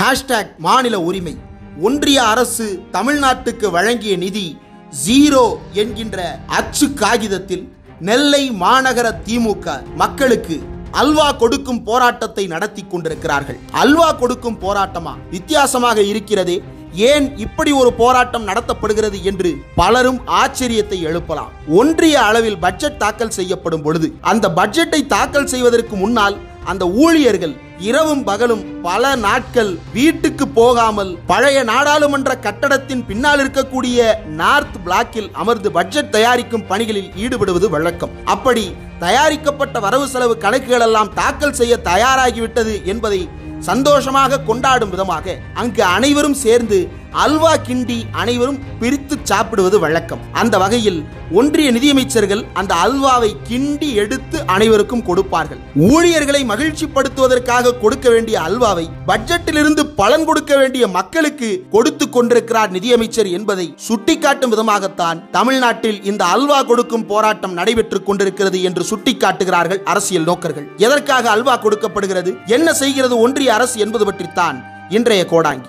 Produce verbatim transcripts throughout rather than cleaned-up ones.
Hashtag மாநில உரிமை. ஒன்றிய அரசு தமிழ்நாட்டுக்கு வழங்கிய நிதி ஜீரோ என்கின்ற அச்சு காகிதத்தில் நெல்லை மாநகர திமுக மக்களுக்கு அல்வா கொடுக்கும் போராட்டத்தை நடத்தி கொண்டிருக்கிறார்கள். அல்வா கொடுக்கும் போராட்டமா? வித்தியாசமாக இருக்கிறதே, ஏன் இப்படி ஒரு போராட்டம் நடத்தப்படுகிறது என்று பலரும் ஆச்சரியத்தை எழுப்பலாம். ஒன்றிய அளவில் பட்ஜெட் தாக்கல் செய்யப்படும் பொழுது அந்த பட்ஜெட்டை தாக்கல் செய்வதற்கு முன்னால் அந்த ஊழியர்கள் இரவும் பகலும் பல நாட்கள் வீட்டுக்கு போகாமல் பழைய நாடாளுமன்ற கட்டடத்தின் பின்னால் இருக்கக்கூடிய நார்த் பிளாக்கில் அமர்ந்து பட்ஜெட் தயாரிக்கும் பணிகளில் ஈடுபடுவது வழக்கம். அப்படி தயாரிக்கப்பட்ட வரவு செலவு கணக்குகள் எல்லாம் தாக்கல் செய்ய தயாராகிவிட்டது என்பதை சந்தோஷமாக கொண்டாடும் விதமாக அங்கு அனைவரும் சேர்ந்து அல்வா கிண்டி அனைவரும் பிரித்து சாப்பிடுவது வழக்கம். அந்த வகையில் ஒன்றிய நிதியமைச்சர்கள் அந்த அல்வாவை கிண்டி எடுத்து அனைவருக்கும் கொடுப்பார்கள். ஊழியர்களை மகிழ்ச்சிப்படுத்துவதற்காக கொடுக்க வேண்டிய அல்வாவை பட்ஜெட்டிலிருந்து பலன் கொடுக்க வேண்டிய மக்களுக்கு கொடுத்து கொண்டிருக்கிறார் நிதியமைச்சர் என்பதை சுட்டிக்காட்டும் விதமாகத்தான் தமிழ்நாட்டில் இந்த அல்வா கொடுக்கும் போராட்டம் நடைபெற்றுக் கொண்டிருக்கிறது என்று சுட்டிக்காட்டுகிறார்கள் அரசியல் நோக்கர்கள். எதற்காக அல்வா கொடுக்கப்படுகிறது, என்ன செய்கிறது ஒன்றிய அரசு என்பது பற்றித்தான் இன்றைய கோடாங்கி.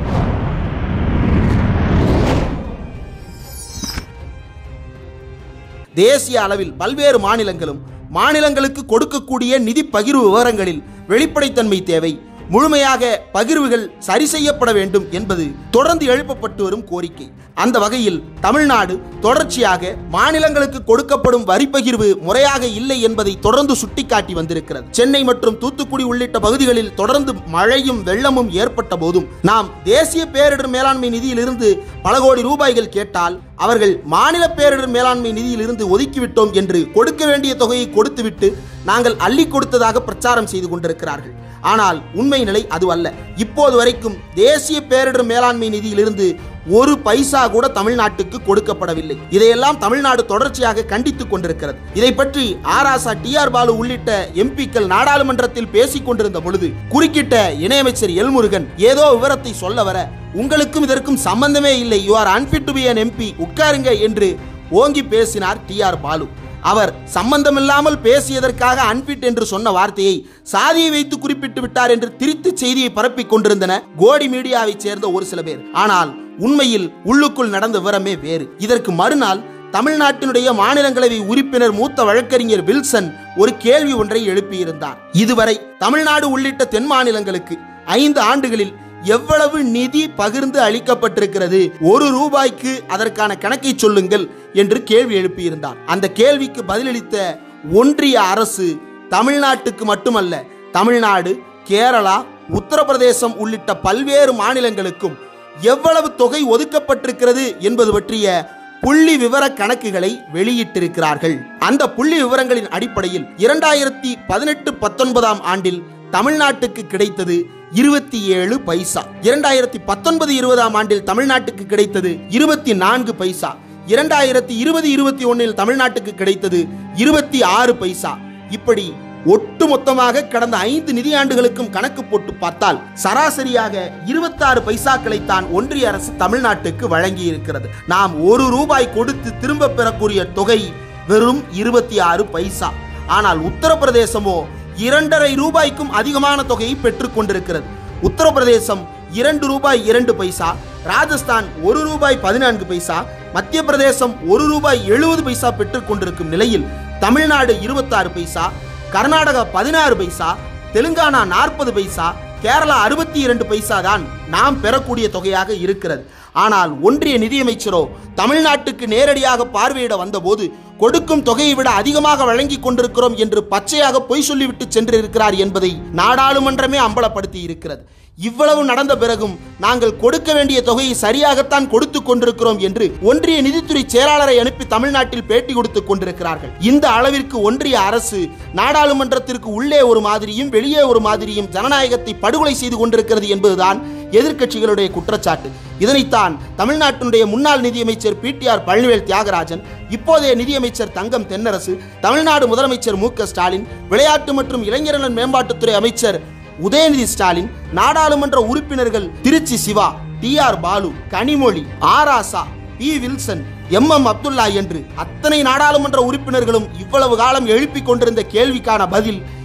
தேசிய அளவில் பல்வேறு மாநிலங்களும் மாநிலங்களுக்கு கொடுக்கக்கூடிய நிதி பகிர்வு விவரங்களில் வெளிப்படைத்தன்மை தேவை, முழுமையாக பகிர்வுகள் சரி செய்யப்பட வேண்டும் என்பது தொடர்ந்து எழுப்பப்பட்டு வரும் கோரிக்கை. அந்த வகையில் தமிழ்நாடு தொடர்ச்சியாக மாநிலங்களுக்கு கொடுக்கப்படும் வரி பகிர்வு முறையாக இல்லை என்பதை தொடர்ந்து சுட்டிக்காட்டி வந்திருக்கிறது. சென்னை மற்றும் தூத்துக்குடி உள்ளிட்ட பகுதிகளில் தொடர்ந்து மழையும் வெள்ளமும் ஏற்பட்ட போதும் நாம் தேசிய பேரிடர் மேலாண்மை நிதியிலிருந்து பல கோடி ரூபாய்கள் கேட்டால் அவர்கள் மாநில பேரிடர் மேலாண்மை நிதியிலிருந்து ஒதுக்கிவிட்டோம் என்று கொடுக்க வேண்டிய தொகையை கொடுத்துவிட்டு நாங்கள் அள்ளி கொடுத்ததாக பிரச்சாரம் செய்து கொண்டிருக்கிறார்கள். ஆனால் உண்மை நிலை அதுவல்ல. இப்போது வரைக்கும் தேசிய பேரிடர் மேலாண்மை நிதியிலிருந்து ஒரு பைசா கூட தமிழ்நாட்டுக்கு கொடுக்கப்படவில்லை. இதையெல்லாம் தமிழ்நாடு தொடர்ச்சியாக கண்டித்துக் கொண்டிருக்கிறது. இதை பற்றி ஆராசா, டி ஆர் பாலு உள்ளிட்ட எம்பிக்கள் நாடாளுமன்றத்தில் பேசிக் கொண்டிருந்த பொழுது குறுக்கிட்ட இணையமைச்சர் எல் முருகன் ஏதோ விவரத்தை சொல்ல வர, உங்களுக்கும் இதற்கும் சம்பந்தமே இல்லை, you are unfit to be an MP, உட்காருங்க என்று ஓங்கி பேசினார் டி ஆர் பாலு. அவர் சம்பந்தமில்லாமல் பேசியதற்காக அன்பிட் என்று சொன்ன வார்த்தையை சாதியை வைத்து குறிப்பிட்டு விட்டார் என்று திரித்து செய்தியை பரப்பிக் கொண்டிருந்தன கோடி மீடியாவை சேர்ந்த ஒரு சில பேர். ஆனால் உண்மையில் உள்ளுக்குள் நடந்த விவரமே வேறு. இதற்கு மறுநாள் தமிழ்நாட்டினுடைய மாநிலங்களவை உறுப்பினர் மூத்த வழக்கறிஞர் வில்சன் ஒரு கேள்வி ஒன்றை எழுப்பியிருந்தார். இதுவரை தமிழ்நாடு உள்ளிட்ட தென் மாநிலங்களுக்கு ஐந்து ஆண்டுகளில் எவ்வளவு நிதி பகிர்ந்து அளிக்கப்பட்டிருக்கிறது, ஒரு ரூபாய்க்கு அதற்கான கணக்கை சொல்லுங்கள் என்று கேள்வி எழுப்பியிருந்தார். அந்த கேள்விக்கு பதிலளித்த ஒன்றிய அரசு தமிழ்நாட்டுக்கு மட்டுமல்ல, தமிழ்நாடு, கேரளா, உத்தரப்பிரதேசம் உள்ளிட்ட பல்வேறு மாநிலங்களுக்கும் எவ்வளவு தொகை ஒதுக்கப்பட்டிருக்கிறது என்பது பற்றிய புள்ளி விவர கணக்குகளை வெளியிட்டிருக்கிறார்கள். அந்த புள்ளி விவரங்களின் அடிப்படையில் இரண்டாயிரத்தி பதினெட்டு பத்தொன்பதாம் ஆண்டில் தமிழ்நாட்டுக்கு கிடைத்தது இருபத்தி ஏழு பைசா, இரண்டாயிரத்தி பத்தொன்பது இருபதாம் ஆண்டில் தமிழ்நாட்டுக்கு கிடைத்தது இருபத்தி நான்கு பைசா, இரண்டாயிரத்தி இருபது இருபத்தி ஒன்னில் தமிழ்நாட்டுக்கு கிடைத்தது இருபத்தி ஆறு பைசா. இப்படி ஒட்டுமொத்தமாக கடந்த ஐந்து நிதியாண்டுகளுக்கும் கணக்கு போட்டு பார்த்தால் சராசரியாக இருபத்தி ஆறு பைசாக்களைத்தான் ஒன்றிய அரசு தமிழ்நாட்டுக்கு வழங்கி இருக்கிறது. நாம் ஒரு ரூபாய் கொடுத்து திரும்ப பெறக்கூடிய தொகை வெறும் இருபத்தி ஆறு பைசா. ஆனால் உத்தரப்பிரதேசமோ இரண்டரை ரூபாய்க்கும் அதிகமான தொகையை பெற்றுக் கொண்டிருக்கிறது. உத்தரப்பிரதேசம் இரண்டு ரூபாய் இரண்டு பைசா, ராஜஸ்தான் ஒரு ரூபாய் பதினான்கு பைசா, மத்திய பிரதேசம் ஒரு ரூபாய் எழுபது பைசா பெற்றுக் கொண்டிருக்கும் நிலையில் தமிழ்நாடு இருபத்தி ஆறு பைசா, கர்நாடகா பதினாறு பைசா, தெலுங்கானா நாற்பது பைசா, கேரளா அறுபத்தி இரண்டு பைசா தான் நாம் பெறக்கூடிய தொகையாக இருக்கிறது. ஆனால் ஒன்றிய நிதியமைச்சரோ தமிழ்நாட்டுக்கு நேரடியாக பார்வையிட வந்தபோது கொடுக்கும் தொகையை விட அதிகமாக வழங்கி கொண்டிருக்கிறோம் என்று பச்சையாக பொய் சொல்லிவிட்டு சென்றிருக்கிறார் என்பதை நாடாளுமன்றமே அம்பலப்படுத்தி இருக்கிறது. இவ்வளவு நடந்த பிறகும் நாங்கள் கொடுக்க வேண்டிய தொகையை சரியாகத்தான் கொடுத்து கொண்டிருக்கிறோம் என்று ஒன்றிய நிதித்துறை செயலாளரை அனுப்பி தமிழ்நாட்டில் பேட்டி கொடுத்துக் கொண்டிருக்கிறார்கள். இந்த அளவிற்கு ஒன்றிய அரசு நாடாளுமன்றத்திற்கு உள்ளே ஒரு மாதிரியும் வெளியே ஒரு மாதிரியும் ஜனநாயகத்தை படுகொலை செய்து கொண்டிருக்கிறது என்பதுதான் எதிர்க்கட்சிகளுடைய குற்றச்சாட்டு. இதனைத்தான் தமிழ்நாட்டினுடைய முன்னாள் நிதியமைச்சர் P T R Palanivel Thiagarajan, இப்போதைய நிதியமைச்சர் தங்கம் தென்னரசு, தமிழ்நாடு முதலமைச்சர் மு க ஸ்டாலின், விளையாட்டு மற்றும் இளைஞர் நலன் மேம்பாட்டுத்துறை அமைச்சர் உதயநிதி ஸ்டாலின், நாடாளுமன்ற உறுப்பினர்கள் Trichy Siva, T R Balu, Kanimozhi, A Raja, P Wilson, M M Abdullah என்று அத்தனை நாடாளுமன்ற உறுப்பினர்களும் இவ்வளவு காலம் எழுப்பிக் கொண்டிருந்த கேள்விக்கான பதில்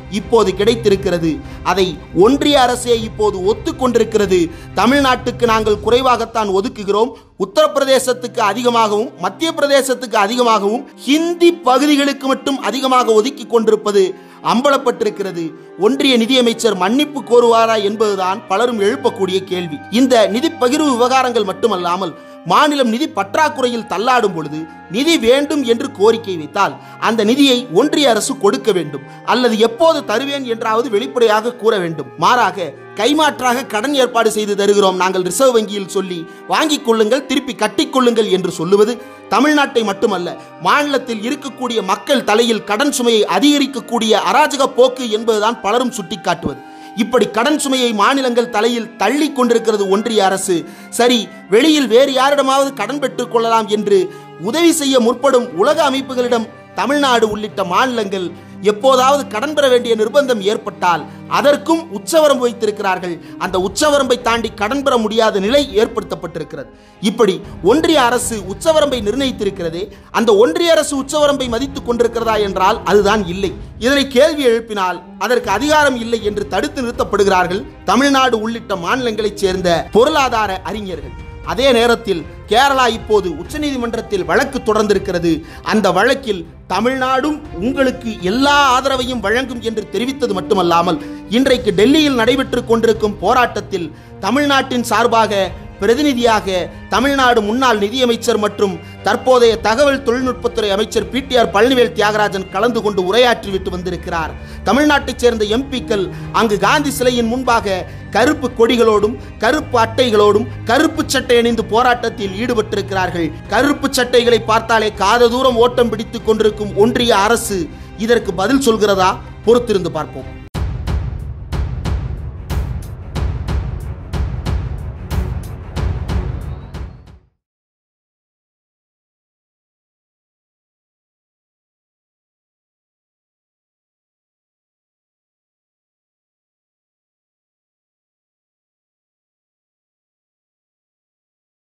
இப்போது கிடைத்திருக்கிறது. அதை ஒன்றிய அரசே இப்போது ஒத்துக்கொண்டிருக்கிறது. தமிழ்நாட்டுக்கு நாங்கள் குறைவாகத்தான் ஒதுக்குகிறோம், உத்தரப்பிரதேசத்துக்கு அதிகமாகவும் மத்திய பிரதேசத்துக்கு அதிகமாகவும் ஹிந்தி பகுதிகளுக்கு மட்டும் அதிகமாக ஒதுக்கி கொண்டிருப்பது அம்பலப்பட்டிருக்கிறது. ஒன்றிய நிதியமைச்சர் மன்னிப்பு கோருவாரா என்பதுதான் பலரும் எழுப்பக்கூடிய கேள்வி. இந்த நிதி பகிர்வு விவகாரங்கள் மட்டுமல்லாமல் மாநிலம் நிதி பற்றாக்குறையில் தள்ளாடும் பொழுது நிதி வேண்டும் என்று கோரிக்கை வைத்தால் அந்த நிதியை ஒன்றிய அரசு கொடுக்க வேண்டும், அல்லது எப்போது தருவேன் என்றாவது வெளிப்படையாக கூற வேண்டும். மாறாக கைமாற்றாக கடன் ஏற்பாடு செய்து தருகிறோம் நாங்கள் ரிசர்வ் வங்கியில் சொல்லி வாங்கிக் கொள்ளுங்கள், திருப்பி கட்டிக்கொள்ளுங்கள் என்று சொல்லுவது தமிழ்நாட்டை மட்டுமல்ல, மாநிலத்தில் இருக்கக்கூடிய மக்கள் தலையில் கடன் சுமையை அதிகரிக்கக்கூடிய அராஜக போக்கு என்பதுதான் பலரும் சுட்டிக்காட்டுவது. இப்படி கடன் சுமையை மாநிலங்கள் தலையில் தள்ளி கொண்டிருக்கிறது ஒன்றிய அரசு. சரி, வெளியில் வேறு யாரிடமாவது கடன் பெற்றுக் கொள்ளலாம் என்று உதவி செய்ய முற்படும் உலக அமைப்புகளிடம் தமிழ்நாடு உள்ளிட்ட மாநிலங்கள் எப்போதாவது கடன் பெற வேண்டிய நிர்பந்தம் ஏற்பட்டால் அதற்கும் உச்சவரம்பு வைத்திருக்கிறார்கள். அந்த உச்சவரம்பை தாண்டி கடன் பெற முடியாத நிலை ஏற்படுத்தப்பட்டிருக்கிறது. இப்படி ஒன்றிய அரசு உச்சவரம்பை நிர்ணயித்திருக்கிறதே, அந்த ஒன்றிய அரசு உச்சவரம்பை மதித்துக் கொண்டிருக்கிறதா என்றால் அதுதான் இல்லை. இதனை கேள்வி எழுப்பினால் அதற்கு அதிகாரம் இல்லை என்று தடுத்து நிறுத்தப்படுகிறார்கள் தமிழ்நாடு உள்ளிட்ட மாநிலங்களைச் சேர்ந்த பொருளாதார அறிஞர்கள். அதே நேரத்தில் கேரளா இப்போது உச்சநீதிமன்றத்தில் வழக்கு தொடர்ந்திருக்கிறது. அந்த வழக்கில் தமிழ்நாடும் உங்களுக்கு எல்லா ஆதரவையும் வழங்கும் என்று தெரிவித்தது மட்டுமல்லாமல் இன்றைக்கு டெல்லியில் நடைபெற்றுக் கொண்டிருக்கும் போராட்டத்தில் தமிழ்நாட்டின் சார்பாக பிரதிநிதியாக தமிழ்நாடு முன்னாள் நிதியமைச்சர் மற்றும் தற்போதைய தகவல் தொழில்நுட்பத்துறை அமைச்சர் P T R Palanivel Thiagarajan கலந்து கொண்டு உரையாற்றிவிட்டு வந்திருக்கிறார். தமிழ்நாட்டைச் சேர்ந்த எம்பிக்கள் அங்கு காந்தி சிலையின் முன்பாக கருப்பு கொடிகளோடும் கருப்பு அட்டைகளோடும் கருப்பு சட்டை அணிந்து போராட்டத்தில் ஈடுபட்டிருக்கிறார்கள். கருப்பு சட்டைகளை பார்த்தாலே காத தூரம் ஓட்டம் பிடித்துக் கொண்டிருக்கும் ஒன்றிய அரசு இதற்கு பதில் சொல்கிறதா? பொறுத்திருந்து பார்ப்போம்.